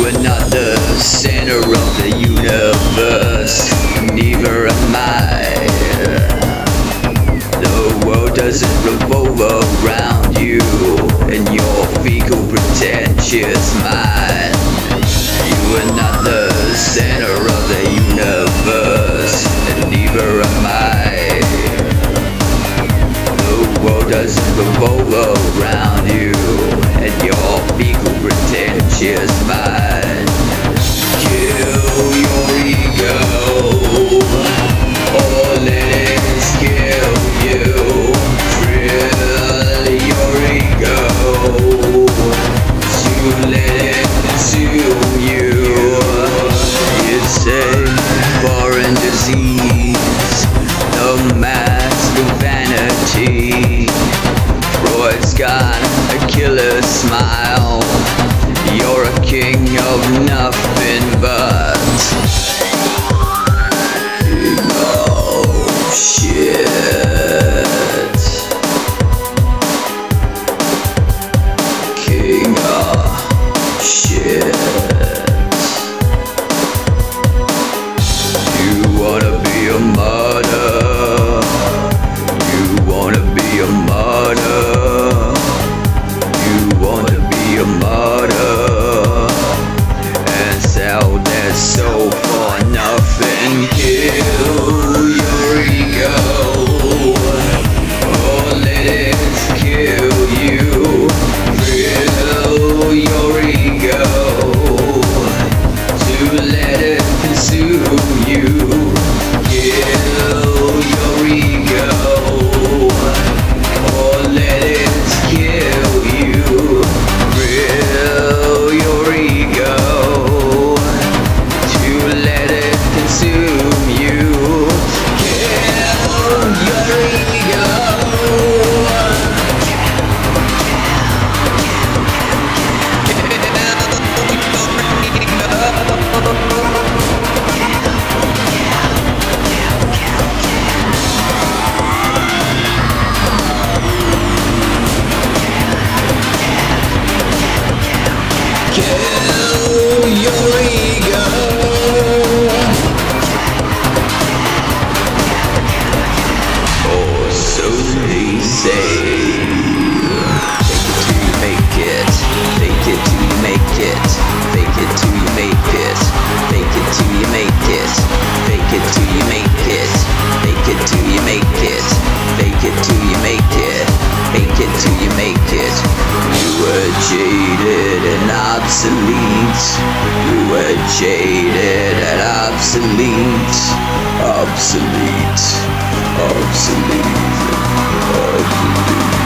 are not the center of the universe, neither am I. The world doesn't revolve around you and your fecal pretentious mind. You are not the center of the universe, and neither am I. The world doesn't revolve around you and your fecal pretentious mind. Kill your ego, or let it kill you. Thrill your ego, to let it consume you. It's a foreign disease, the mask of vanity. Freud's got a killer smile. You're a king of nothing but king of shit. King of shit. You wanna be a martyr. You wanna be a martyr. You wanna be a martyr and sell that soul for nothing. Kill your ego, or let it kill you. Thrill your ego, to let it consume you. Kill your ego, or let it kill you. Thrill your ego, to let it consume you. Kill your ego. Kill your ego. Or so they say. Fake it till you make it. Fake it till you make it. Fake it till you make it. Fake it till you make it. Fake it till you make it. Fake it till you make it. Fake it till you make it. You were jaded and obsolete. You were jaded and obsolete. Obsolete. Obsolete. Obsolete.